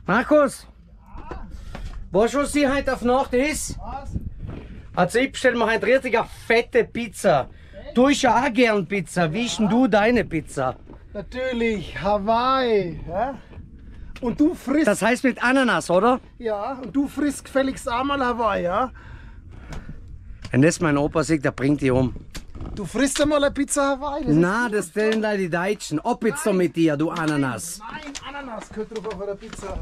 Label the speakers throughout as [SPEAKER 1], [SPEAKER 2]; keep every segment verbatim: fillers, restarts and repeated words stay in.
[SPEAKER 1] Markus, weißt du, was sie heute auf Nacht ist?
[SPEAKER 2] Was?
[SPEAKER 1] Also ich bestelle mir heute richtig eine fette Pizza. Du isst ja auch gern Pizza. Wie ist denn du deine Pizza?
[SPEAKER 2] Natürlich, Hawaii. Ja? Und du frisst.
[SPEAKER 1] Das heißt mit Ananas, oder?
[SPEAKER 2] Ja, und du frisst gefälligst einmal Hawaii, ja?
[SPEAKER 1] Wenn das mein Opa sieht, der bringt die um.
[SPEAKER 2] Du frisst einmal eine Pizza Hawaii. Das
[SPEAKER 1] Na, das stellen da die Deutschen. Ob jetzt da mit dir, du Ananas.
[SPEAKER 2] Nein, Ananas gehört drauf auf einer Pizza.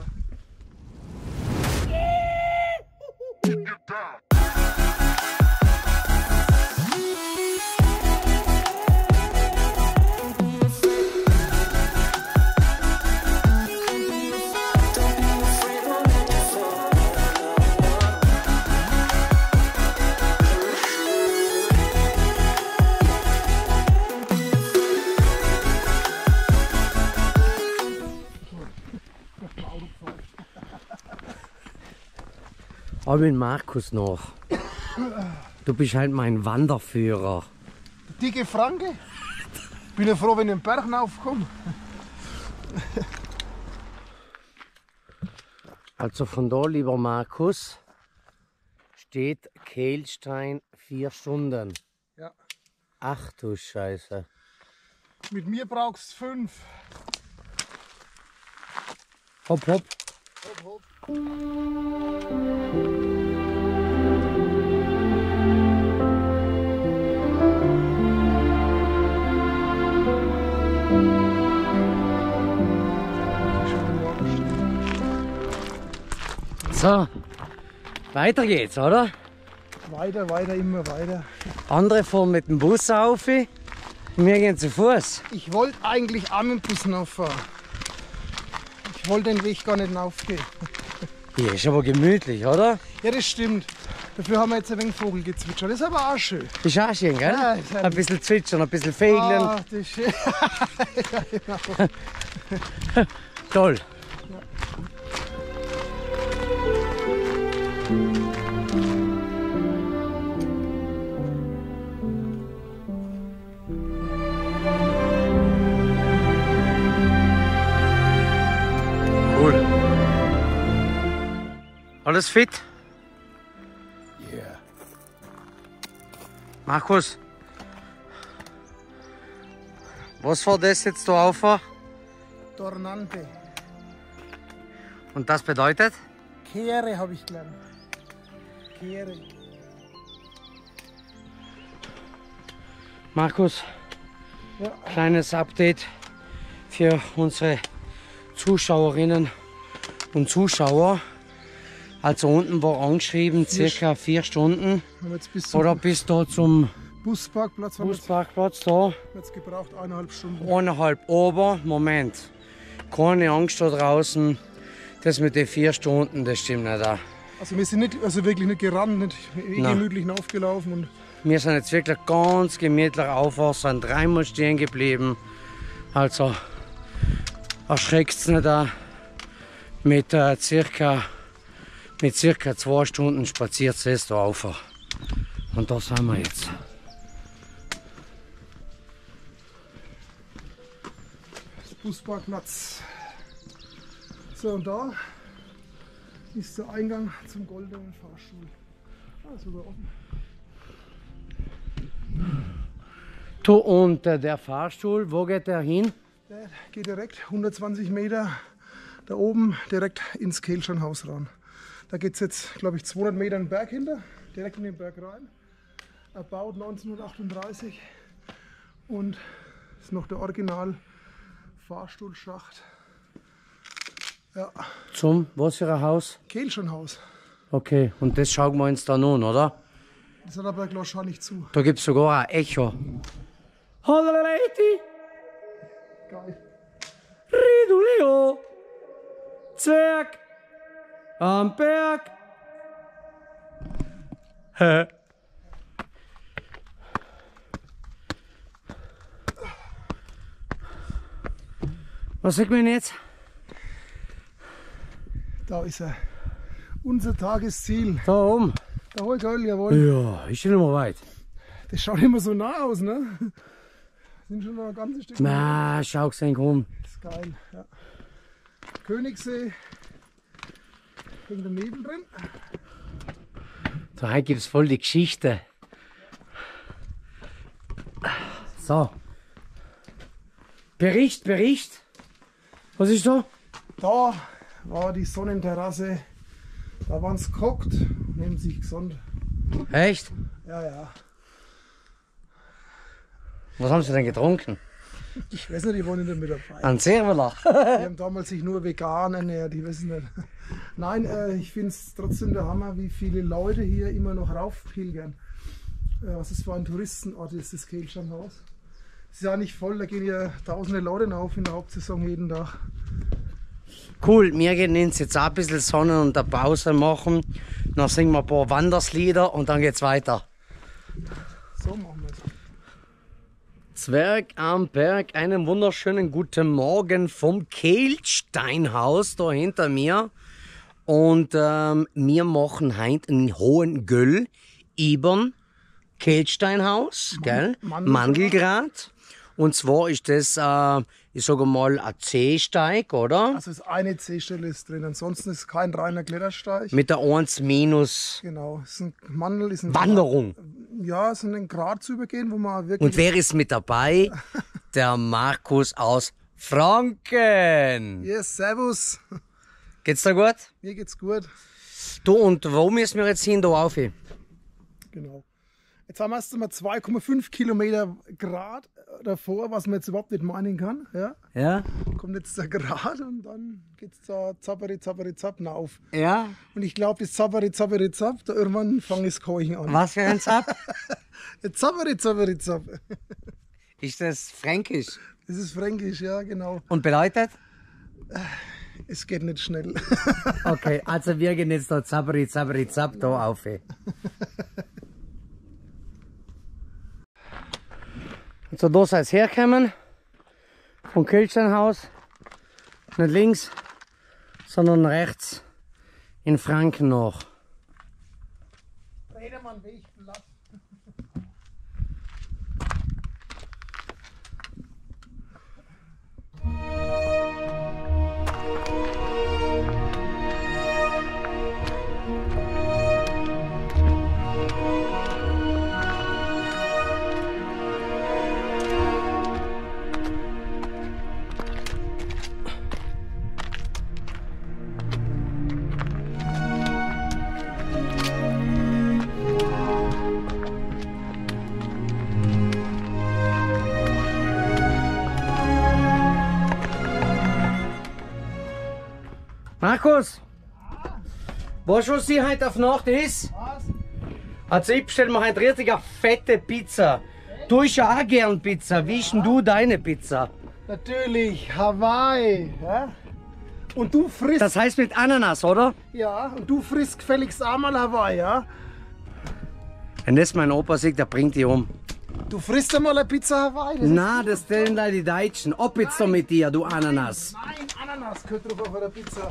[SPEAKER 1] Aber den Markus noch. Du bist halt mein Wanderführer.
[SPEAKER 2] Dicke Franke. Bin ja froh, wenn ich den Berg raufkomme.
[SPEAKER 1] Also von da, lieber Markus, steht Kehlstein vier Stunden.
[SPEAKER 2] Ja.
[SPEAKER 1] Ach du Scheiße.
[SPEAKER 2] Mit mir brauchst du fünf.
[SPEAKER 1] Hopp, hopp.
[SPEAKER 2] Hopp, hopp.
[SPEAKER 1] So, weiter geht's, oder?
[SPEAKER 2] Weiter, weiter, immer weiter.
[SPEAKER 1] Andere fahren mit dem Bus auf, wir gehen zu Fuß.
[SPEAKER 2] Ich wollte eigentlich auch mit dem Bus rauffahren. Ich wollte den Weg gar nicht raufgehen.
[SPEAKER 1] Hier ist aber gemütlich, oder?
[SPEAKER 2] Ja, das stimmt. Dafür haben wir jetzt ein wenig Vogelgezwitscher. Das ist aber auch schön.
[SPEAKER 1] Ist auch schön, gell?
[SPEAKER 2] Ja, ist ein-
[SPEAKER 1] Ein bisschen zwitschern, ein bisschen fegeln.
[SPEAKER 2] Ah, das ist schön. Ja, genau.
[SPEAKER 1] Toll. Cool. Alles fit?
[SPEAKER 2] Yeah.
[SPEAKER 1] Markus, was war das jetzt da auf?
[SPEAKER 2] Tornante.
[SPEAKER 1] Und das bedeutet?
[SPEAKER 2] Kehre habe ich gelernt. Kehre.
[SPEAKER 1] Markus,
[SPEAKER 2] Ja.
[SPEAKER 1] kleines Update für unsere Zuschauerinnen und Zuschauer. Also unten war angeschrieben, circa vier Stunden.
[SPEAKER 2] Haben wir jetzt bis zum
[SPEAKER 1] Oder bis da zum
[SPEAKER 2] Busparkplatz haben wir jetzt,
[SPEAKER 1] Busparkplatz da.
[SPEAKER 2] jetzt gebraucht, eineinhalb Stunden.
[SPEAKER 1] Eineinhalb. Aber, Moment, keine Angst da draußen. Das mit den vier Stunden, das stimmt nicht auch.
[SPEAKER 2] Also wir sind nicht, also wirklich nicht gerannt, nicht eh
[SPEAKER 1] Nein.
[SPEAKER 2] gemütlich aufgelaufen. Und
[SPEAKER 1] Wir sind jetzt wirklich ganz gemütlich auf, sind dreimal stehen geblieben. Also erschreckt es nicht auch. Mit, äh, circa, mit circa zwei Stunden spaziert es da auf. Und da sind wir jetzt.
[SPEAKER 2] das Busparkplatz. So, und da ist der Eingang zum Goldenen Fahrstuhl. Ah, sogar offen.
[SPEAKER 1] Du, und äh, der Fahrstuhl, wo geht der hin?
[SPEAKER 2] Der geht direkt hundertzwanzig Meter da oben direkt ins Kehlsteinhaus rein. Da geht es jetzt, glaube ich, zweihundert Meter den Berg hinter, direkt in den Berg rein. Erbaut neunzehnhundertachtunddreißig und ist noch der Original Fahrstuhlschacht. Ja,
[SPEAKER 1] Zum, was für ein Haus?
[SPEAKER 2] Kehlsteinhaus.
[SPEAKER 1] Okay, und das schauen wir uns dann an, oder?
[SPEAKER 2] Das hat aber wahrscheinlich zu.
[SPEAKER 1] Da gibt es sogar ein Echo. Hallo Leute,
[SPEAKER 2] Geil.
[SPEAKER 1] Ridulio, Zwerg, am Berg. Hä? Was sagt man jetzt?
[SPEAKER 2] Da ist er. Unser Tagesziel.
[SPEAKER 1] Da oben.
[SPEAKER 2] Der hohe Göll, jawohl.
[SPEAKER 1] Ja, ist schon nicht mehr weit.
[SPEAKER 2] Das schaut immer so nah aus, ne? Sind schon noch ein ganzes Stück.
[SPEAKER 1] Na, schau sein rum.
[SPEAKER 2] Das ist geil, ja. Königssee, wegen der Nebel drin.
[SPEAKER 1] Da gibt es voll die Geschichte. So. Bericht, Bericht. Was ist da?
[SPEAKER 2] Da war die Sonnenterrasse. Da waren sie gekocht, nehmen sich gesund.
[SPEAKER 1] Echt?
[SPEAKER 2] Ja, ja.
[SPEAKER 1] Was haben Sie denn getrunken?
[SPEAKER 2] Ich weiß nicht, die waren nicht mit dabei.
[SPEAKER 1] Ein Servola.
[SPEAKER 2] Die haben damals sich nur vegan ernährt, ich weiß nicht. Nein, äh, ich finde es trotzdem der Hammer, wie viele Leute hier immer noch raufpilgern. Äh, was ist für ein Touristenort ist das Kehlsteinhaus? Es ist ja nicht voll, da gehen ja tausende Leute rauf in der Hauptsaison jeden Tag.
[SPEAKER 1] Cool, wir gehen uns jetzt auch ein bisschen Sonne und eine Pause machen. Dann singen wir ein paar Wanderslieder und dann geht's weiter.
[SPEAKER 2] So machen wir es.
[SPEAKER 1] Zwerg am Berg, einen wunderschönen guten Morgen vom Kehlsteinhaus da hinter mir. Und ähm, wir machen heute einen hohen Göll über Kehlsteinhaus, gell?
[SPEAKER 2] Mandelgrad.
[SPEAKER 1] Mandelgrad. Und zwar ist das, äh, ich sage mal, ein C-Steig, oder?
[SPEAKER 2] Also ist eine C-Stelle ist drin, ansonsten ist kein reiner Klettersteig.
[SPEAKER 1] Mit der eins minus
[SPEAKER 2] Genau, ist ein Mandel, ist ein
[SPEAKER 1] Wanderung.
[SPEAKER 2] Ja, es ist ein Grad zu übergehen, wo man wirklich.
[SPEAKER 1] Und wer ist mit dabei? Der Markus aus Franken.
[SPEAKER 2] Yes, servus.
[SPEAKER 1] Geht's da gut?
[SPEAKER 2] Mir geht's gut.
[SPEAKER 1] Du, und wo müssen wir jetzt hin, da rauf?
[SPEAKER 2] Genau. Jetzt haben wir erst einmal zwei Komma fünf Kilometer Grad davor, was man jetzt überhaupt nicht meinen kann. Ja?
[SPEAKER 1] Ja?
[SPEAKER 2] Kommt jetzt der Grad und dann geht's da zapperi, zapperi, zapp auf.
[SPEAKER 1] Ja?
[SPEAKER 2] Und ich glaube, das zapperi, zapperi, zapp, da irgendwann fange ich das Keuchen an.
[SPEAKER 1] Was für ein Zap?
[SPEAKER 2] Zapperi, zapperi, zapp.
[SPEAKER 1] Ist das fränkisch?
[SPEAKER 2] Das ist fränkisch, ja, genau.
[SPEAKER 1] Und bedeutet?
[SPEAKER 2] Es geht nicht schnell.
[SPEAKER 1] Okay, also wir gehen jetzt da zapperi, zapperi, zapp da auf. Also da seid ihr herkommen, vom Kehlsteinhaus, nicht links, sondern rechts in Franken noch.
[SPEAKER 2] Redermann Weg, Blatt.
[SPEAKER 1] Markus, weißt du, was die heute auf Nacht ist?
[SPEAKER 2] Was?
[SPEAKER 1] Also ich bestelle mir heute richtig eine fette Pizza. Du isst ja auch gern Pizza. Wie ist denn du deine Pizza?
[SPEAKER 2] Natürlich, Hawaii. Ja? Und du frisst.
[SPEAKER 1] Das heißt mit Ananas, oder?
[SPEAKER 2] Ja, und du frisst gefälligst einmal Hawaii, ja?
[SPEAKER 1] Wenn das mein Opa sieht, der bringt die um.
[SPEAKER 2] Du frisst einmal eine Pizza Hawaii. Das
[SPEAKER 1] Na, das stellen da die Deutschen. Ob jetzt da mit dir, du Ananas.
[SPEAKER 2] Nein, Ananas gehört drauf auf einer Pizza.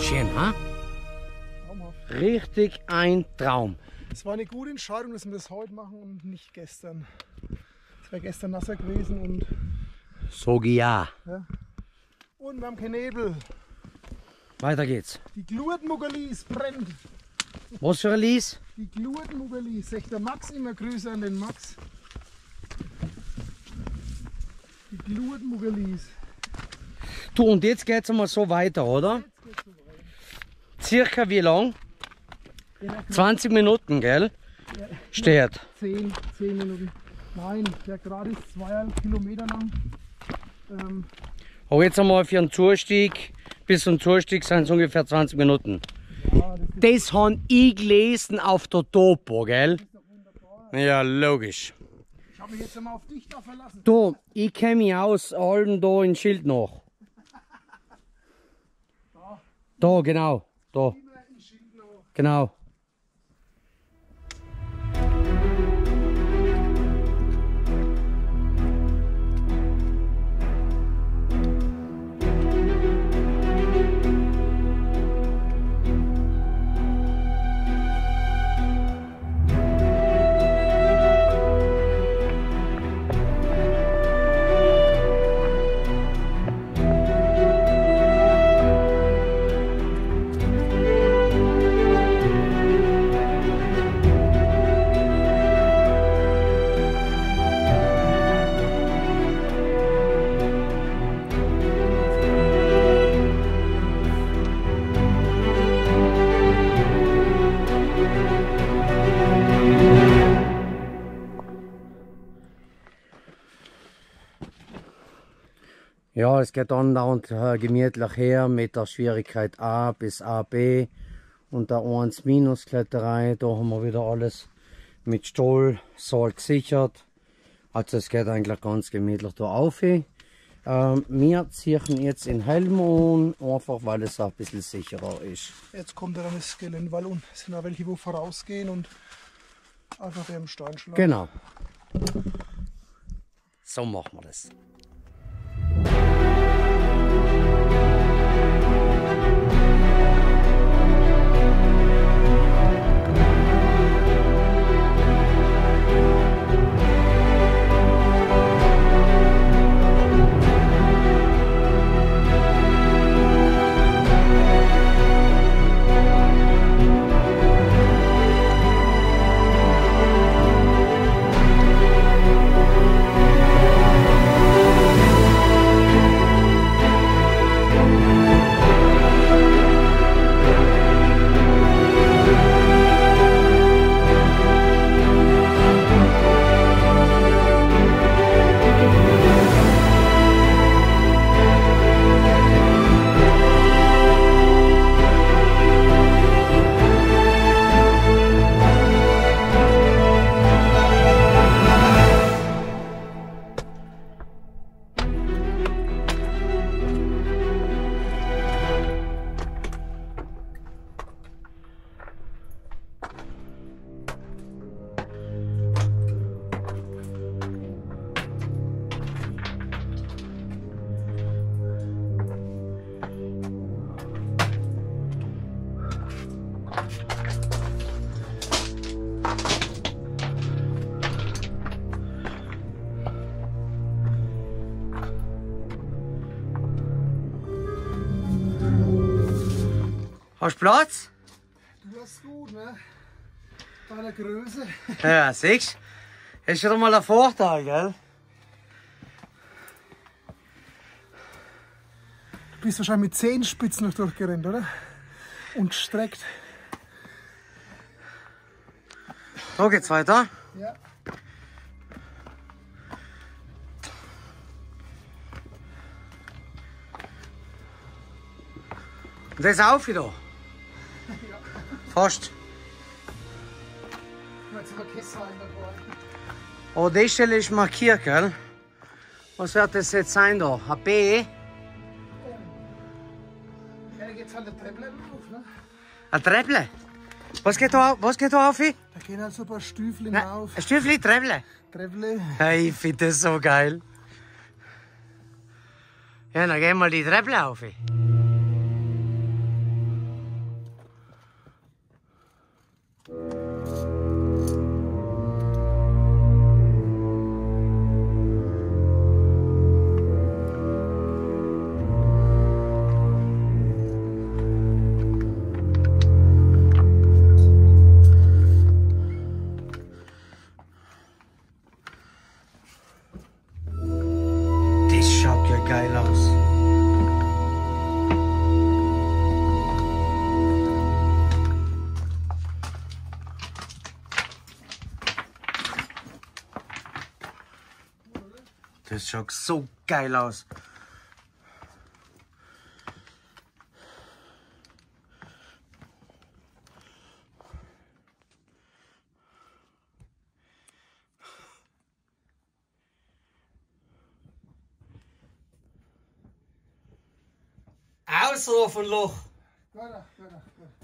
[SPEAKER 1] Schön, ha?
[SPEAKER 2] Traumhaft.
[SPEAKER 1] Richtig ein Traum.
[SPEAKER 2] Es war eine gute Entscheidung, dass wir das heute machen und nicht gestern. Es wäre gestern nasser gewesen und,
[SPEAKER 1] So ja.
[SPEAKER 2] ja. Und wir haben keinen Nebel.
[SPEAKER 1] Weiter geht's.
[SPEAKER 2] Die Glurtmuggerlis brennt.
[SPEAKER 1] Was für ein Lies?
[SPEAKER 2] Die Glurtmuggerlis. Sagt der Max immer Grüße an den Max. Die Glurtmuggerlis.
[SPEAKER 1] Du, und jetzt geht's einmal so weiter, oder?
[SPEAKER 2] Jetzt geht's so weiter.
[SPEAKER 1] Circa wie lang?
[SPEAKER 2] Ja,
[SPEAKER 1] zwanzig Minuten, gell?
[SPEAKER 2] ja,
[SPEAKER 1] Steht.
[SPEAKER 2] zehn, zehn Minuten. Nein, der Grad ist zweieinhalb Kilometer lang. Ähm,
[SPEAKER 1] Aber jetzt einmal für einen Zustieg, bis zum Zustieg sind es ungefähr zwanzig Minuten.
[SPEAKER 2] ja, das ist
[SPEAKER 1] Das habe ich gelesen auf der Topo, gell?
[SPEAKER 2] doch wunderbar.
[SPEAKER 1] Ja, logisch.
[SPEAKER 2] Ich habe mich jetzt einmal auf dich da verlassen.
[SPEAKER 1] Du, ich kenne mich aus allem da in Schild noch. Da, genau. Da,
[SPEAKER 2] Immer in Schildnau.
[SPEAKER 1] genau. Ja, es geht andauernd äh, gemütlich her mit der Schwierigkeit A bis A B und der eins Minus Kletterei. Da haben wir wieder alles mit Stoll, Seil gesichert. Also es geht eigentlich ganz gemütlich da auf. Ähm, wir ziehen jetzt in Helm an, einfach weil es auch ein bisschen sicherer ist.
[SPEAKER 2] Jetzt kommt dann das Gelände, weil und es sind auch welche, wo vorausgehen und einfach dem Stein schlagen.
[SPEAKER 1] Genau. So machen wir das. Hast du Platz?
[SPEAKER 2] Du hast gut, ne? Bei der Größe.
[SPEAKER 1] Ja, siehst du? Ist schon mal ein Vorteil, gell?
[SPEAKER 2] Du bist wahrscheinlich mit Zehenspitzen noch durchgerannt, oder? Und streckt.
[SPEAKER 1] So geht's weiter.
[SPEAKER 2] Ja.
[SPEAKER 1] Und das auf wieder.
[SPEAKER 2] Ja.
[SPEAKER 1] Fast.
[SPEAKER 2] Jetzt haben wir Kessel dabei.
[SPEAKER 1] Oh, die Stelle ist markiert, gell? Was wird das jetzt sein da? Ein B?
[SPEAKER 2] Ja, da geht's halt eine Treppe auf, ne?
[SPEAKER 1] Ein Treppe? Was geht da, was geht da auf?
[SPEAKER 2] Da gehen halt so ein paar Stüfel
[SPEAKER 1] Na,
[SPEAKER 2] auf.
[SPEAKER 1] ein Stüffli Treppe?
[SPEAKER 2] Treppe.
[SPEAKER 1] Hey, ich finde das so geil. Ja, dann gehen wir die Treppe auf. Das schaut so geil aus. Ausrufen, Loch.
[SPEAKER 2] Weiter, weiter,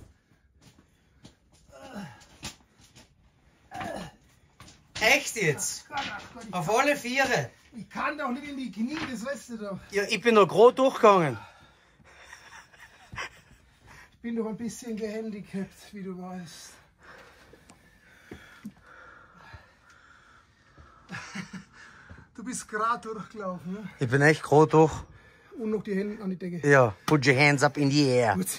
[SPEAKER 2] weiter.
[SPEAKER 1] Echt jetzt?
[SPEAKER 2] Gott, ach Gott, ich,
[SPEAKER 1] Auf alle Viere.
[SPEAKER 2] ich kann doch nicht in die Knie, das weißt du doch.
[SPEAKER 1] Ja, ich bin noch gerade durchgegangen.
[SPEAKER 2] Ich bin doch ein bisschen gehandicapt, wie du weißt. Du bist gerade durchgelaufen, ne?
[SPEAKER 1] Ich bin echt gerade durch.
[SPEAKER 2] Und noch die Hände an die Decke.
[SPEAKER 1] Ja, put your hands up in the air.
[SPEAKER 2] Gut.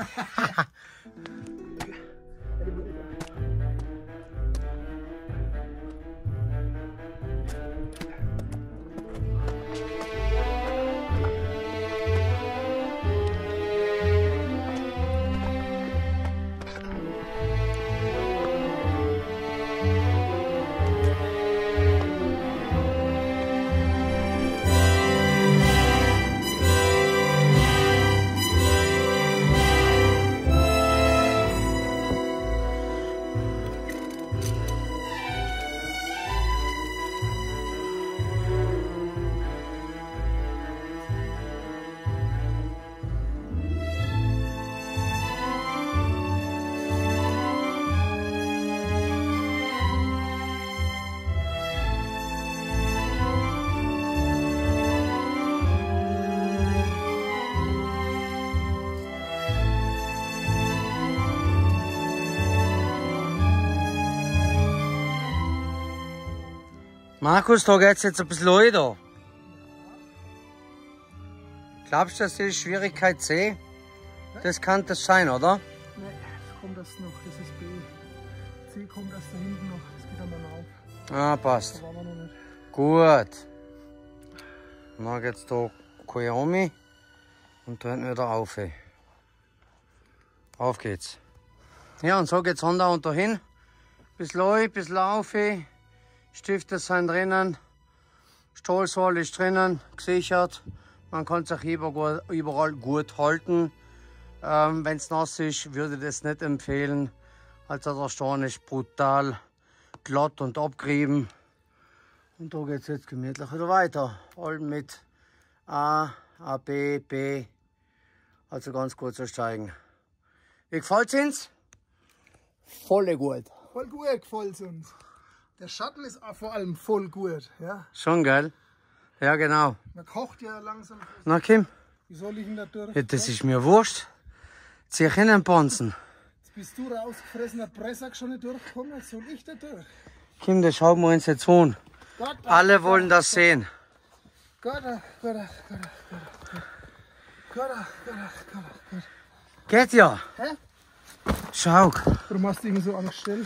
[SPEAKER 1] Markus, da geht's jetzt ein bisschen weiter. Glaubst du, das ist Schwierigkeit C? Das kann das sein, oder?
[SPEAKER 2] Nein, es kommt das noch, das ist B. C kommt erst da hinten noch, das geht dann auf.
[SPEAKER 1] Ah, passt.
[SPEAKER 2] Da waren wir noch nicht.
[SPEAKER 1] Gut. Und dann geht's da Koyomi und da hinten wieder auf. Auf geht's. Ja, und so geht's runter und dahin. Bisschen rein, bisschen auf. Stifte sind drinnen. Stahlseil ist drinnen, gesichert. Man kann sich überall gut halten. Ähm, Wenn es nass ist, würde ich das nicht empfehlen. Also der Stein ist brutal glatt und abgerieben. Und da geht es jetzt gemütlich wieder weiter. Allem mit A, A, B, B. Also ganz gut zu steigen. Wie gefällt es uns? Voll gut.
[SPEAKER 2] Voll gut gefällt es uns. Der Schatten ist auch vor allem voll gut. Ja?
[SPEAKER 1] Schon geil? Ja, genau.
[SPEAKER 2] Man kocht ja langsam.
[SPEAKER 1] Na Kim,
[SPEAKER 2] Wie soll ich denn da durch?
[SPEAKER 1] ja, das ist mir wurscht. Zieh ich in den Bonzen.
[SPEAKER 2] Jetzt bist du rausgefressener Pressack schon nicht durchgekommen, jetzt soll ich da durch.
[SPEAKER 1] Kim, das schauen wir uns jetzt an.
[SPEAKER 2] Gott,
[SPEAKER 1] Alle wollen das sehen.
[SPEAKER 2] Gott, ach, Gott, ach, Gott, ach, Gott, ach, Gott. Gott, ach, Gott, ach, Gott, ach, Gott.
[SPEAKER 1] Geht ja.
[SPEAKER 2] Hä?
[SPEAKER 1] Schau.
[SPEAKER 2] Warum hast du ihn so angestellt?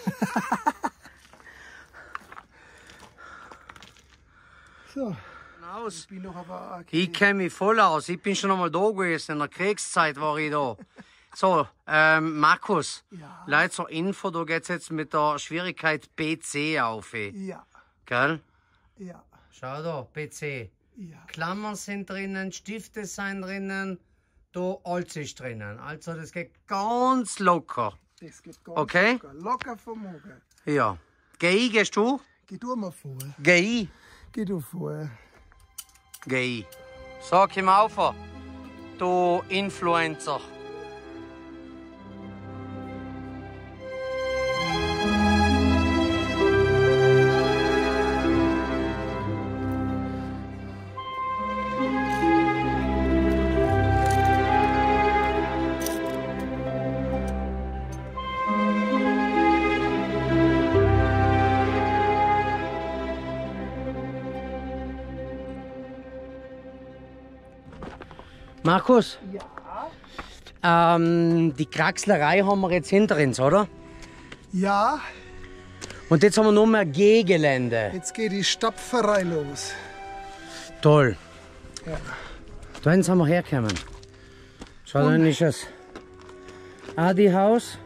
[SPEAKER 2] So,
[SPEAKER 1] Aus.
[SPEAKER 2] ich bin noch aber okay.
[SPEAKER 1] Ich kenne mich voll aus. Ich bin schon einmal da gewesen. In der Kriegszeit war ich da. So, ähm, Markus,
[SPEAKER 2] Ja.
[SPEAKER 1] Leute zur Info, da geht's jetzt mit der Schwierigkeit B C auf.
[SPEAKER 2] Ja,
[SPEAKER 1] Gell?
[SPEAKER 2] ja,
[SPEAKER 1] Schau da, B C.
[SPEAKER 2] ja.
[SPEAKER 1] Klammern sind drinnen, Stifte sind drinnen, da alles ist drinnen. Also das geht ganz locker.
[SPEAKER 2] Das geht ganz
[SPEAKER 1] Okay.
[SPEAKER 2] locker. Locker vom Hocker.
[SPEAKER 1] Ja. Geh ich, gehst du?
[SPEAKER 2] Geh du mal vor.
[SPEAKER 1] Geh ich.
[SPEAKER 2] Geh du vor.
[SPEAKER 1] Geh ich. So, komm auf, du Influencer. Markus,
[SPEAKER 2] Ja.
[SPEAKER 1] ähm, die Kraxlerei haben wir jetzt hinter uns, oder?
[SPEAKER 2] Ja,
[SPEAKER 1] Und jetzt haben wir nur mehr Gehgelände.
[SPEAKER 2] jetzt geht die Stapferei los.
[SPEAKER 1] Toll.
[SPEAKER 2] Ja.
[SPEAKER 1] Da hinten sind wir hergekommen. Schau, da hinten ist das Adi-Haus.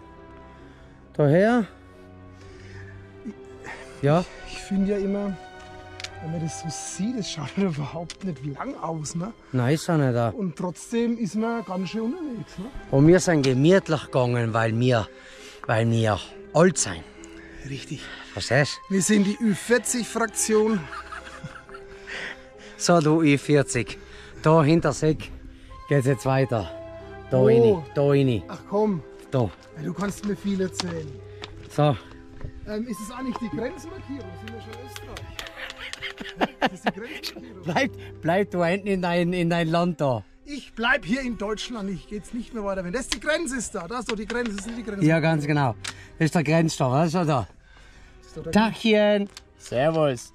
[SPEAKER 1] Daher. Ja,
[SPEAKER 2] Ich finde ja immer, Wenn man das so sieht, das schaut ja überhaupt nicht lang aus. Ne?
[SPEAKER 1] Nein, ist auch nicht da.
[SPEAKER 2] Und trotzdem ist man ganz schön unterwegs. Ne?
[SPEAKER 1] Und wir sind gemütlich gegangen, weil wir, weil wir alt sind.
[SPEAKER 2] Richtig.
[SPEAKER 1] Verstehst
[SPEAKER 2] Wir sind die Ü vierzig-Fraktion.
[SPEAKER 1] du? So, du Ü vierzig. Da hinter Seck geht's jetzt weiter. Da
[SPEAKER 2] Wo?
[SPEAKER 1] rein, da rein,
[SPEAKER 2] Ach komm,
[SPEAKER 1] da.
[SPEAKER 2] du kannst mir viel erzählen.
[SPEAKER 1] So,
[SPEAKER 2] Ähm, ist es eigentlich die Grenzmarkierung? Sind wir schon in Österreich? Das ist die Grenzmarkierung.
[SPEAKER 1] bleib, bleib du hinten in dein, in dein Land da.
[SPEAKER 2] Ich bleib hier in Deutschland, ich gehe jetzt nicht mehr weiter. Wenn das die Grenze ist da, da ist doch die Grenze, das ist die Grenze.
[SPEAKER 1] Ja, ganz genau. Das ist der Grenzstoff, das ist schon da.
[SPEAKER 2] Das ist doch der
[SPEAKER 1] Tachchen. Servus.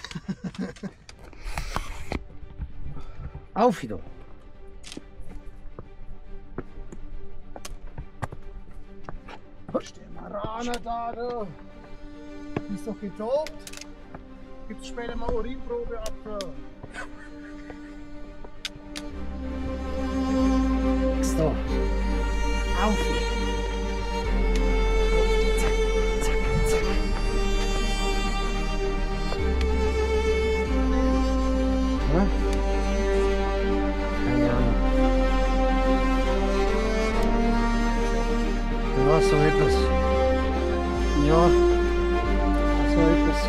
[SPEAKER 1] Auf wieder.
[SPEAKER 2] Grenze. Der Maraner da, du. Bist doch getobt. Gibt's später mal Urinprobe ab. Da.
[SPEAKER 1] So. Auf wieder. Zack, zack, zack. Ja? Keine Ahnung. Ja, so etwas. Ja, so etwas.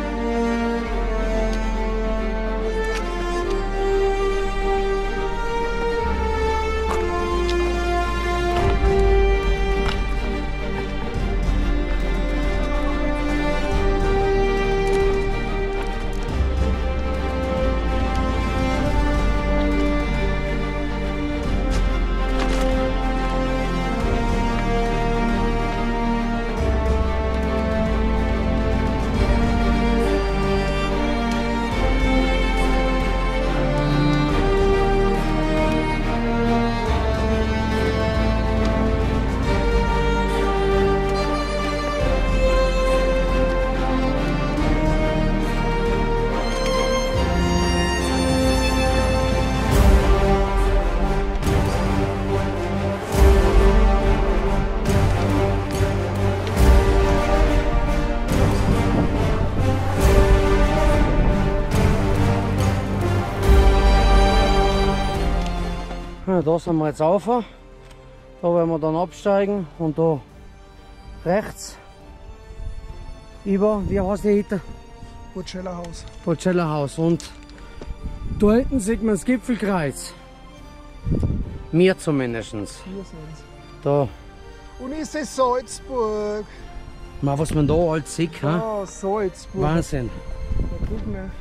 [SPEAKER 1] Ja, da sind wir jetzt rauf. Da werden wir dann absteigen und da rechts über, wie heißt die Hütte?
[SPEAKER 2] Burgceller Haus.
[SPEAKER 1] Burgceller Haus. Und da hinten sieht man das Gipfelkreuz. Mir zumindest.
[SPEAKER 2] Hier sind's.
[SPEAKER 1] Da,
[SPEAKER 2] Und ist es Salzburg?
[SPEAKER 1] mal was man da alles sieht. Ha?
[SPEAKER 2] Oh, Salzburg.
[SPEAKER 1] Wahnsinn.
[SPEAKER 2] Da guck mal.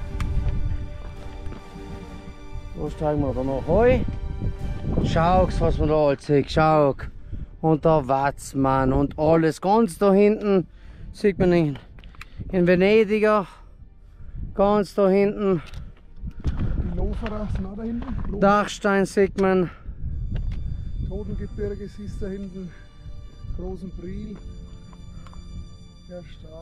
[SPEAKER 1] Da steigen wir da noch rein. Schau, was man da alles sieht. Schau. Und der Watzmann und alles. Ganz da hinten sieht man in, in Venediger. Ganz da hinten.
[SPEAKER 2] Die Loferer sind auch da hinten. Lofer.
[SPEAKER 1] Dachstein sieht man.
[SPEAKER 2] Totengebirge siehst du da hinten. Großen Priel. Ja, stark.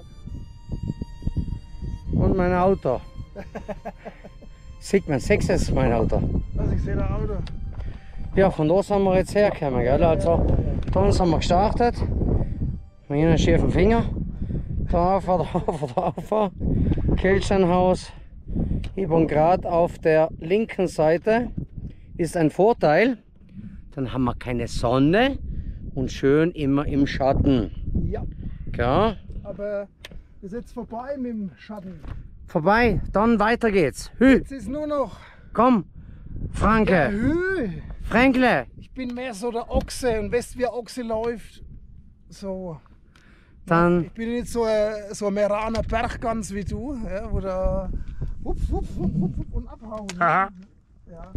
[SPEAKER 1] Und mein Auto. Sieht man, sechs ist mein Auto.
[SPEAKER 2] Also ich sehe da Auto.
[SPEAKER 1] Ja, von da sind wir jetzt hergekommen, gell? Also, dann sind wir gestartet. Mit einem schiefen Finger. Da auf, da auf, da auf. Kelchernhaus. Ich bin gerade auf der linken Seite. Ist ein Vorteil. Dann haben wir keine Sonne und schön immer im Schatten.
[SPEAKER 2] Ja,
[SPEAKER 1] Gell?
[SPEAKER 2] aber das ist jetzt vorbei mit dem Schatten.
[SPEAKER 1] Vorbei, dann weiter geht's. Hü,
[SPEAKER 2] Jetzt ist nur noch
[SPEAKER 1] komm, Franke,
[SPEAKER 2] Höhe.
[SPEAKER 1] Fränkle.
[SPEAKER 2] Ich bin mehr so der Ochse und weißt, wie ein Ochse läuft. So.
[SPEAKER 1] Dann
[SPEAKER 2] Ich bin nicht so ein, so ein Meraner Berggans wie du, ja, wo der wupp, wupp, wupp, wupp, wupp und abhauen.
[SPEAKER 1] Aha.
[SPEAKER 2] Ja.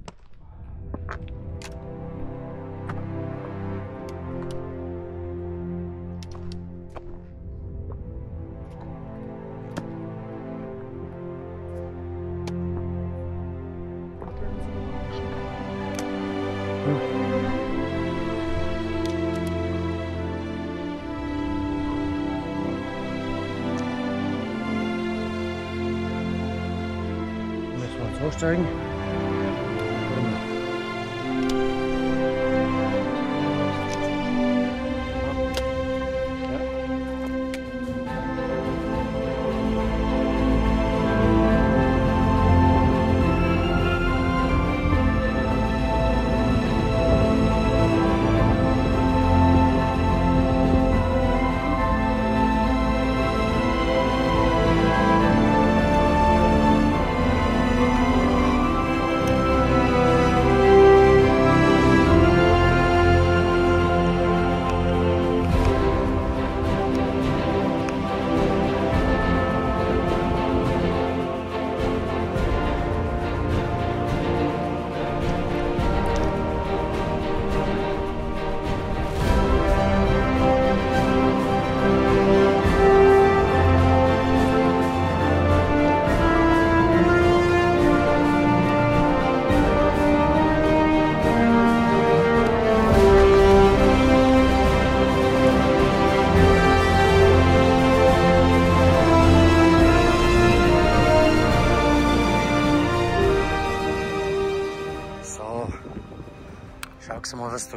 [SPEAKER 1] müssen wir jetzt hochsteigen.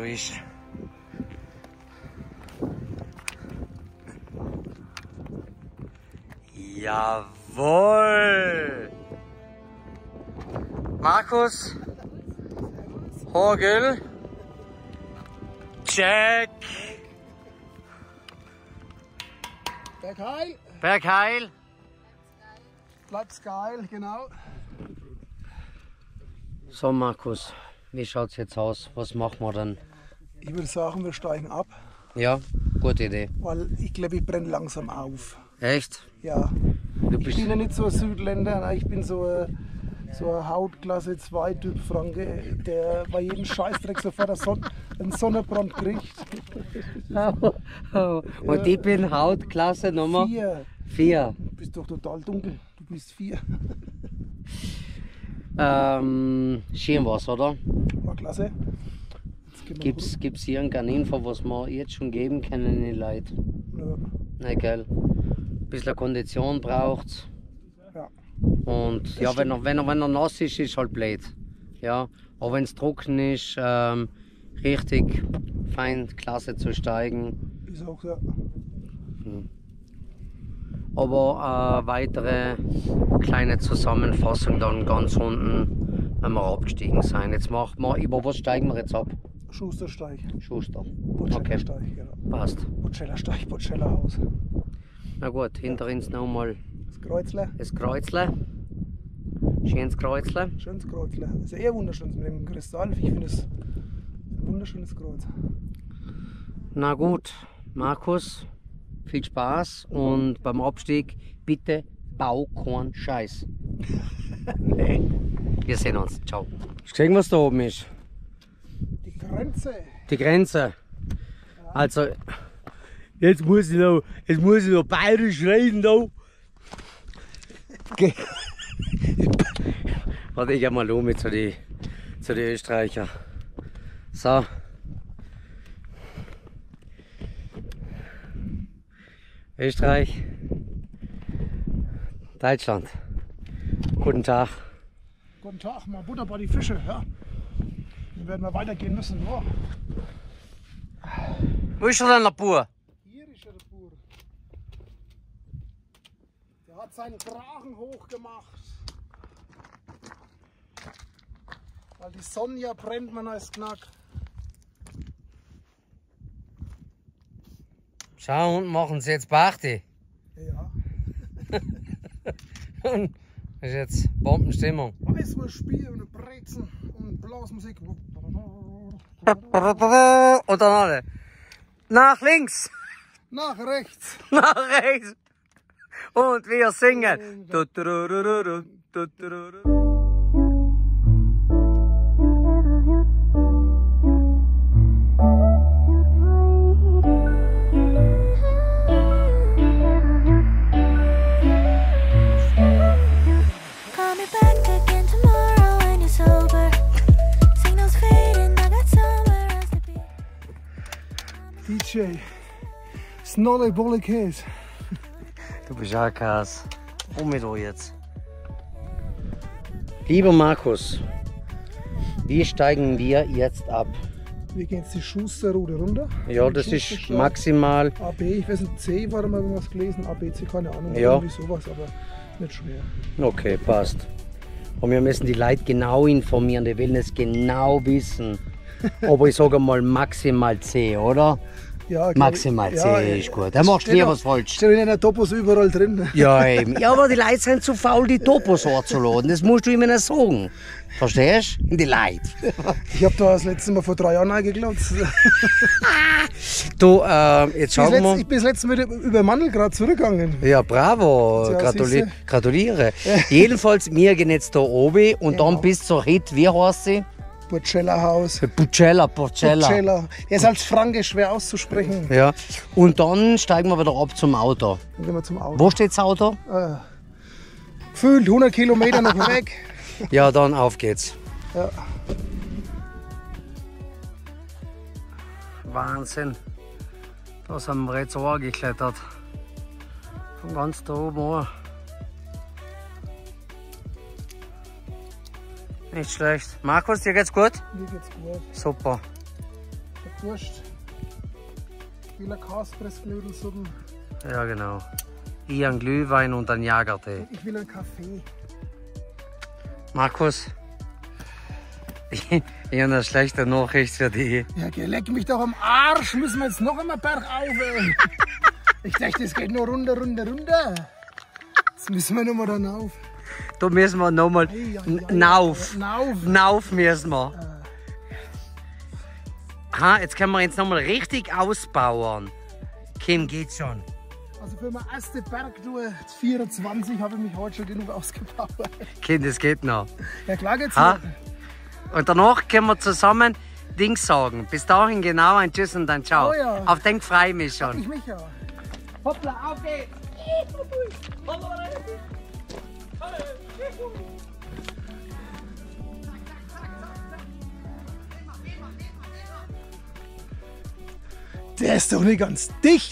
[SPEAKER 1] ist. Jawohl! Markus, Horgel, check!
[SPEAKER 2] Bergheil.
[SPEAKER 1] Bergheil.
[SPEAKER 2] Platz geil, genau.
[SPEAKER 1] So Markus, wie schaut's jetzt aus? Was machen wir dann?
[SPEAKER 2] Ich würde sagen, wir steigen ab,
[SPEAKER 1] Ja, gute Idee.
[SPEAKER 2] weil ich glaube, ich brenne langsam auf.
[SPEAKER 1] Echt?
[SPEAKER 2] Ja.
[SPEAKER 1] Du
[SPEAKER 2] Ich
[SPEAKER 1] bist
[SPEAKER 2] bin ja nicht so ein Südländer, nein, ich bin so ein, so ein Hautklasse zwei Typ Franke, der bei jedem Scheißdreck sofort einen, Son einen Sonnenbrand kriegt.
[SPEAKER 1] Und ich bin Hautklasse Nummer
[SPEAKER 2] Vier.
[SPEAKER 1] vier.
[SPEAKER 2] Du bist doch total dunkel. Du bist vier.
[SPEAKER 1] Ähm, Schirmwasser, oder?
[SPEAKER 2] War klasse. Jetzt gehen wir
[SPEAKER 1] Gibt's, gibt's irgendeine Info, was wir jetzt schon geben können, die Leute?
[SPEAKER 2] runter.
[SPEAKER 1] Na geil. Ein bisschen Kondition braucht's.
[SPEAKER 2] Ja.
[SPEAKER 1] Und ja, wenn er, wenn, er, wenn er nass ist, ist halt blöd. Ja, aber wenn es trocken ist, ähm, richtig fein, klasse zu steigen.
[SPEAKER 2] Ist auch so.
[SPEAKER 1] Aber äh, weitere kleine Zusammenfassung dann ganz unten, wenn wir abgestiegen sind. Jetzt machen wir, über was steigen wir jetzt ab?
[SPEAKER 2] Schustersteig.
[SPEAKER 1] Schuster.
[SPEAKER 2] Bocellersteig, genau.
[SPEAKER 1] Passt.
[SPEAKER 2] Bocellersteig, Bocellerhaus.
[SPEAKER 1] Na gut, hinter uns nochmal
[SPEAKER 2] Das Kreuzle.
[SPEAKER 1] das Kreuzle. Schönes Kreuzle.
[SPEAKER 2] Schönes Kreuzle. Das ist ja eher wunderschön mit dem Kristall. Ich finde es ein wunderschönes Kreuz.
[SPEAKER 1] Na gut, Markus, viel Spaß und beim Abstieg bitte bau keinen Scheiß.
[SPEAKER 2] Nee.
[SPEAKER 1] Wir sehen uns. Ciao. Hast du gesehen, was da oben ist?
[SPEAKER 2] Die Grenze.
[SPEAKER 1] Die Grenze. Also, jetzt muss ich noch, jetzt muss ich noch bayerisch reden da. Ge- Warte, ich geh mal um mit zu den zu die Österreicher. So. Österreich. Deutschland. Guten Tag.
[SPEAKER 2] Guten Tag, mal Butter bei die Fische. Ja. Dann werden wir weitergehen müssen. Oh.
[SPEAKER 1] Wo ist denn der Bub?
[SPEAKER 2] Hier ist er, der Bur. Der hat seinen Kragen hochgemacht. Weil die Sonne ja brennt, man als Knack.
[SPEAKER 1] Schau, unten machen sie jetzt Party.
[SPEAKER 2] Ja.
[SPEAKER 1] Das ist jetzt Bombenstimmung.
[SPEAKER 2] Weißwurstspiel und Brezen und Blasmusik.
[SPEAKER 1] Und dann alle. Nach links,
[SPEAKER 2] Nach rechts.
[SPEAKER 1] nach rechts. Und wir singen. Tuturururu, tutururu.
[SPEAKER 3] Call me back again tomorrow when you're sober. Signals fading, I got somewhere else to be.
[SPEAKER 2] D J. Snolle Bolle Käse.
[SPEAKER 1] Du bist auch krass. Um mit euch jetzt. Lieber Markus, wie steigen wir jetzt ab?
[SPEAKER 2] Wir gehen jetzt die Schusterroute runter.
[SPEAKER 1] Ja, das ist
[SPEAKER 2] Schustersteig.
[SPEAKER 1] maximal.
[SPEAKER 2] A B, ich weiß nicht, C war mal was gelesen. A B C, keine Ahnung.
[SPEAKER 1] Ja.
[SPEAKER 2] Irgendwie sowas, aber nicht schwer.
[SPEAKER 1] Okay, passt. Und wir müssen die Leute genau informieren, die wollen es genau wissen. Aber ich sage mal maximal C, oder?
[SPEAKER 2] Ja, glaub ich-
[SPEAKER 1] Maximal
[SPEAKER 2] ja,
[SPEAKER 1] C
[SPEAKER 2] ja,
[SPEAKER 1] ist gut. Da machst du
[SPEAKER 2] steht
[SPEAKER 1] nie
[SPEAKER 2] auch-
[SPEAKER 1] was falsch.
[SPEAKER 2] Steht in der Topos überall drin.
[SPEAKER 1] Ja, eben. Ja, aber die Leute sind zu faul, die Topos anzuladen. Das musst du immer nicht sagen. Verstehst du? Die Leute.
[SPEAKER 2] Ich habe da das letzte Mal vor drei Jahren eingeglotzt.
[SPEAKER 1] Du, äh, jetzt schauen
[SPEAKER 2] Ich
[SPEAKER 1] wir.
[SPEAKER 2] bin das letzte Mal über Mandelgrad zurückgegangen.
[SPEAKER 1] Ja, bravo.
[SPEAKER 2] Ja,
[SPEAKER 1] Gratuli
[SPEAKER 2] siehste.
[SPEAKER 1] gratuliere. Jedenfalls, wir gehen jetzt da oben und
[SPEAKER 2] Genau.
[SPEAKER 1] dann bis zur Hit, wie heißt sie?
[SPEAKER 2] Burcella Haus.
[SPEAKER 1] Bucella, Porcella.
[SPEAKER 2] Burcella. Der ist als Franke schwer auszusprechen.
[SPEAKER 1] Ja. Und dann steigen wir wieder ab zum Auto.
[SPEAKER 2] Dann gehen wir zum Auto.
[SPEAKER 1] Wo steht das Auto?
[SPEAKER 2] Äh, gefühlt hundert Kilometer noch weg.
[SPEAKER 1] Ja, dann auf geht's.
[SPEAKER 2] Ja.
[SPEAKER 1] Wahnsinn. Da sind wir jetzt angeklettert. Von ganz da oben an. Nicht schlecht. Markus, dir geht's gut?
[SPEAKER 2] Mir geht's gut.
[SPEAKER 1] Super.
[SPEAKER 2] Der Durst. Ich will eine Kaspressknödelsuppen.
[SPEAKER 1] Ja, genau. Ich einen Glühwein und einen Jagertee.
[SPEAKER 2] Ich will einen Kaffee.
[SPEAKER 1] Markus, ich, ich habe eine schlechte Nachricht für dich.
[SPEAKER 2] Ja, geh, leck mich doch am Arsch. Müssen wir jetzt noch einmal Berg auf, ey. Ich dachte, es geht nur runter, runter, runter. Jetzt müssen wir nochmal da rauf.
[SPEAKER 1] Da müssen wir nochmal
[SPEAKER 2] Ei, ei, ei,
[SPEAKER 1] nauf.
[SPEAKER 2] Nauf.
[SPEAKER 1] Nauf müssen wir. Ha, jetzt können wir jetzt nochmal richtig ausbauen. Kim, geht's schon.
[SPEAKER 2] Also für meine erste Bergtour vierundzwanzig habe ich mich heute schon genug ausgebaut.
[SPEAKER 1] Kim, das geht noch.
[SPEAKER 2] Ja klar geht's
[SPEAKER 1] Ha?
[SPEAKER 2] noch.
[SPEAKER 1] Und danach können wir zusammen Dings sagen. Bis dahin genau ein Tschüss und ein Ciao.
[SPEAKER 2] Oh ja.
[SPEAKER 1] Auf den freue ich mich
[SPEAKER 2] Ich
[SPEAKER 1] schon.
[SPEAKER 2] mich ja.
[SPEAKER 1] Hoppla, auf geht's.
[SPEAKER 2] Der ist doch nicht ganz dicht.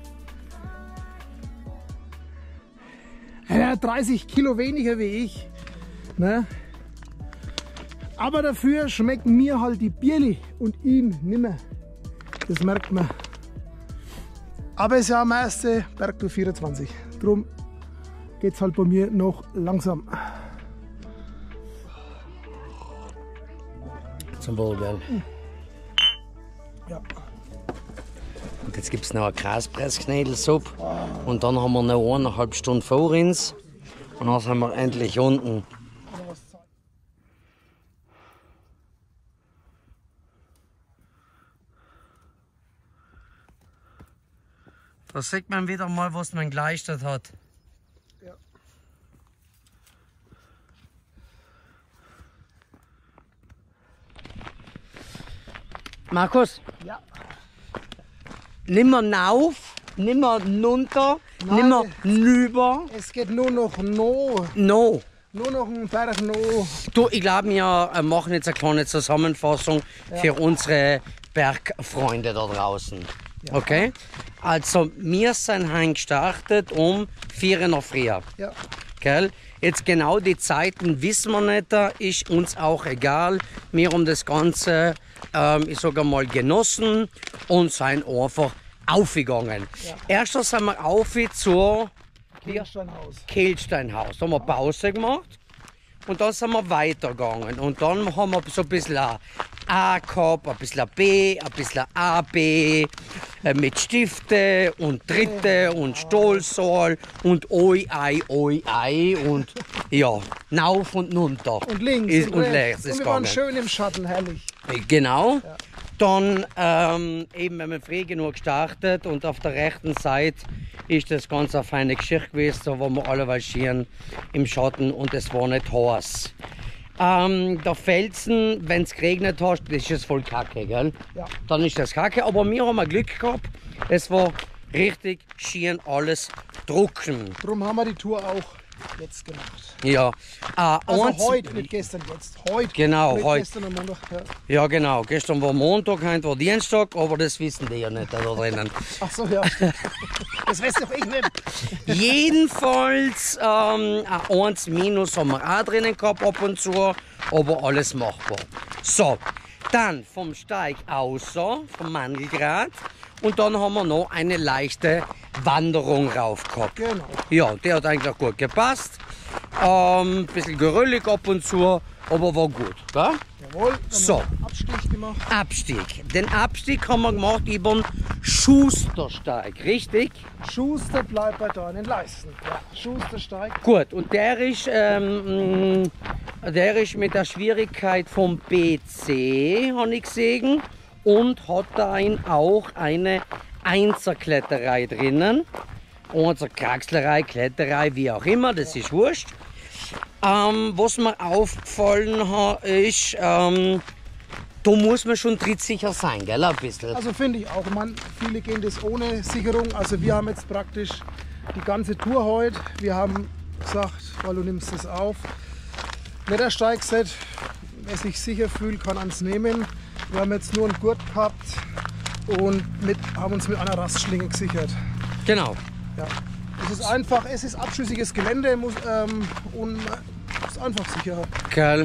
[SPEAKER 2] Er hat dreißig Kilo weniger wie ich. Ne? Aber dafür schmecken mir halt die Bierli und ihm nimmer. Das merkt man. Aber es ist ja am ersten Bergtour vierundzwanzig. Drum geht es halt bei mir noch langsam.
[SPEAKER 1] Zum Wohl, gell?
[SPEAKER 2] Ja.
[SPEAKER 1] Und jetzt gibt es noch eine Kaspressknädelsuppe. Und dann haben wir noch eineinhalb Stunden vor uns. Und dann sind wir endlich unten. Da sieht man wieder mal, was man geleistet hat.
[SPEAKER 2] Ja.
[SPEAKER 1] Markus,
[SPEAKER 2] Ja.
[SPEAKER 1] nimmer nauf, nimmer runter,
[SPEAKER 2] Nein.
[SPEAKER 1] nimmer nüber.
[SPEAKER 2] Es geht nur noch no.
[SPEAKER 1] No.
[SPEAKER 2] Nur noch ein Berg no.
[SPEAKER 1] Du, ich glaube, wir äh, machen jetzt eine kleine Zusammenfassung für unsere Bergfreunde da draußen. Okay? Also, wir sind heim gestartet um vier Uhr nach früh.
[SPEAKER 2] Ja.
[SPEAKER 1] Gell? Jetzt genau die Zeiten wissen wir nicht, ist uns auch egal. Wir haben das Ganze, ähm, ich sage mal, genossen und sind einfach aufgegangen.
[SPEAKER 2] Ja.
[SPEAKER 1] Erst sind wir auf zur
[SPEAKER 2] Kirchsteinhaus.
[SPEAKER 1] Kehlsteinhaus. Da haben wir Pause gemacht und dann sind wir weitergegangen. Und dann haben wir so ein bisschen A gehabt, ein bisschen B, ein bisschen A B, äh, mit Stifte und Dritte und Stolzsaal und Oi, Ei, Oi, Ei und ja, nauf und runter.
[SPEAKER 2] Und links
[SPEAKER 1] ist,
[SPEAKER 2] und,
[SPEAKER 1] und
[SPEAKER 2] rechts.
[SPEAKER 1] rechts
[SPEAKER 2] Und
[SPEAKER 1] ist
[SPEAKER 2] wir waren
[SPEAKER 1] gegangen.
[SPEAKER 2] schön im Schatten, herrlich.
[SPEAKER 1] Genau. Dann ähm, eben, wenn wir früh genug gestartet und auf der rechten Seite ist das ganz eine feine Geschichte gewesen, da waren wir alle schieren im Schatten und es war nicht heiß. Ähm, der Felsen, wenn es geregnet hat, das ist es voll kacke, gell?
[SPEAKER 2] Ja.
[SPEAKER 1] Dann ist das kacke, aber wir haben Glück gehabt, es war richtig schön alles trocken.
[SPEAKER 2] Drum haben wir die Tour auch jetzt gemacht.
[SPEAKER 1] Ja. Äh,
[SPEAKER 2] Also
[SPEAKER 1] eins-
[SPEAKER 2] heute, nicht gestern, jetzt. Heute.
[SPEAKER 1] Genau,
[SPEAKER 2] nicht
[SPEAKER 1] heute.
[SPEAKER 2] Gestern am Montag. Ja.
[SPEAKER 1] Ja, genau. Gestern war Montag, heute war Dienstag, aber das wissen die ja nicht da drinnen.
[SPEAKER 2] Ach so, ja. stimmt. Das weiß doch ich nicht.
[SPEAKER 1] Jedenfalls ähm, ein eins Minus haben wir auch drinnen gehabt ab und zu, aber alles machbar. So, dann vom Steig außer, vom Mandelgrad, und dann haben wir noch eine leichte Wanderung rauf gehabt.
[SPEAKER 2] Genau.
[SPEAKER 1] Ja, der hat eigentlich gut gepasst. Ähm, bisschen geröllig ab und zu, aber war gut. Gell?
[SPEAKER 2] Jawohl. Dann
[SPEAKER 1] So.
[SPEAKER 2] haben wir einen Abstich gemacht.
[SPEAKER 1] Abstieg. Den Abstieg haben wir gemacht über den Schustersteig, richtig?
[SPEAKER 2] Schuster bleibt bei deinen Leisten. Ja. Schuster steigt.
[SPEAKER 1] Gut, und der ist, ähm, mh, der ist mit der Schwierigkeit vom B C, habe ich gesehen, und hat da ein, auch eine Einserkletterei drinnen. Einser Kraxlerei, Kletterei, wie auch immer, das ist wurscht. Ähm, was mir aufgefallen hat, ist, ähm, da muss man schon trittsicher sein, gell, ein bisschen.
[SPEAKER 2] Also finde ich auch, man, viele gehen das ohne Sicherung. Also wir haben jetzt praktisch die ganze Tour heute. Wir haben gesagt, weil du nimmst es auf. Klettersteigset, wer sich sicher fühlt, kann ans nehmen. Wir haben jetzt nur einen Gurt gehabt und mit, haben uns mit einer Rastschlinge gesichert.
[SPEAKER 1] Genau.
[SPEAKER 2] Ja. Es ist einfach, es ist abschüssiges Gelände muss, ähm, und es ist einfach sicherer.
[SPEAKER 1] Gell.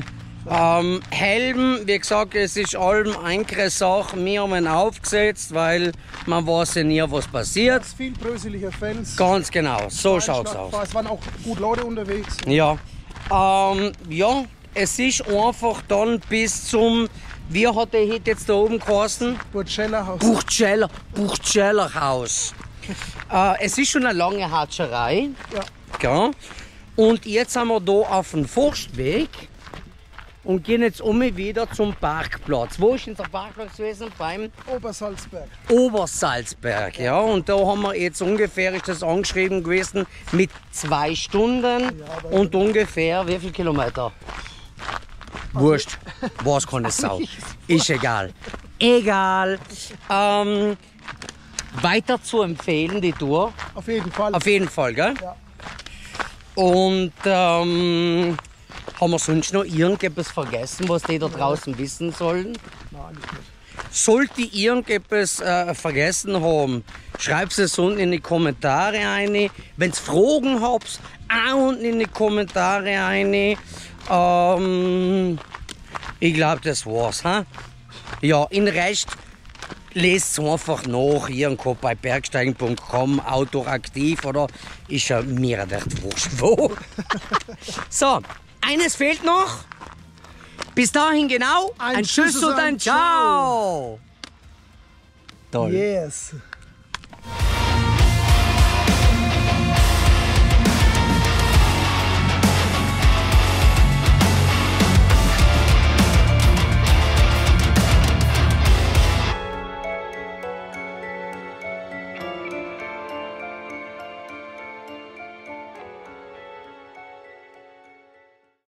[SPEAKER 1] Ähm, Helm, wie gesagt, es ist allem eine Sache. Wir haben ihn aufgesetzt, weil man weiß ja nie, was passiert.
[SPEAKER 2] Es ist viel bröseliger Fels.
[SPEAKER 1] Ganz genau, so schaut's aus.
[SPEAKER 2] Es waren auch gut Leute unterwegs.
[SPEAKER 1] Ja, ähm, ja, es ist einfach dann bis zum, wie hat der Hit jetzt da oben geheißen?
[SPEAKER 2] Burgcellerhaus.
[SPEAKER 1] Buchzeller, Buchzellerhaus. äh, es ist schon eine lange Hatscherei.
[SPEAKER 2] Ja.
[SPEAKER 1] Ja. Und jetzt sind wir da auf dem Forstweg und gehen jetzt um wieder zum Parkplatz. Wo ist unser Parkplatz gewesen? Beim
[SPEAKER 2] Obersalzberg.
[SPEAKER 1] Obersalzberg. Ja. Und da haben wir jetzt ungefähr, ist das angeschrieben gewesen, mit zwei Stunden und ungefähr wie viel Kilometer? Wurscht, was kann es sein? Ist egal. Egal. Ähm, weiter zu empfehlen, die Tour.
[SPEAKER 2] Auf jeden Fall.
[SPEAKER 1] Auf jeden Fall, gell?
[SPEAKER 2] Ja.
[SPEAKER 1] Und ähm, haben wir sonst noch irgendetwas vergessen, was die da draußen wissen sollen?
[SPEAKER 2] Nein, nicht.
[SPEAKER 1] Sollte ich irgendetwas äh, vergessen haben, schreibt es unten in die Kommentare rein. Wenn ihr Fragen habt, auch unten in die Kommentare rein. Ähm, ich glaube, das war's. He? Ja, in Rest lest einfach nach, irgendwo bei bergsteigen punkt com, autoraktiv oder ist ja mir recht wurscht wo. So, eines fehlt noch. Bis dahin genau, ein,
[SPEAKER 2] Ein
[SPEAKER 1] Tschüss
[SPEAKER 2] Tschüss
[SPEAKER 1] und
[SPEAKER 2] und
[SPEAKER 1] ein
[SPEAKER 2] ein
[SPEAKER 1] Ciao. Toll.
[SPEAKER 2] Yes.